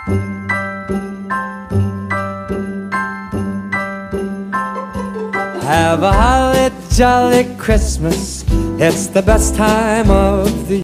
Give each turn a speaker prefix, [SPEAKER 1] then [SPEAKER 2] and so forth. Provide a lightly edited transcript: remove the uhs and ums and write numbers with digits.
[SPEAKER 1] Have a holly jolly Christmas, it's the best time of the